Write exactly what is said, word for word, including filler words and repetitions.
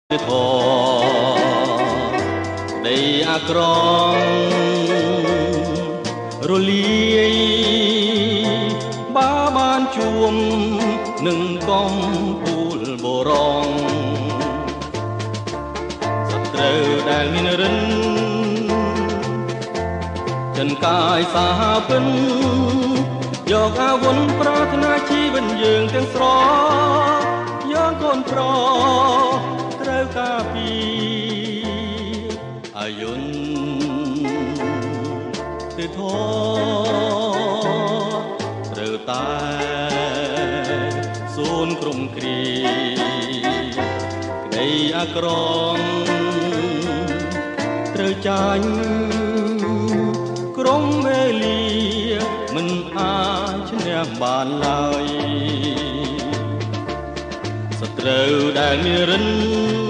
ធដីអាក្រងរលាយបាបានជួមនឹងកំពូលបរងសត្រូវដែលមានរិនចិនកាយសាហាពិនយកអាវុធប្រាថ្នាជីវិតយើងទាំងស្រយកកូនប្រត្រូវការពីអាយុនទិធត្រូវតែសូនក្រុមគ្រីក្តីអាក្រងត្រូវចាញ់ក្រុមវេលាមិនអាចឈ្នះបានឡើយសត្រូវដែលមានរិន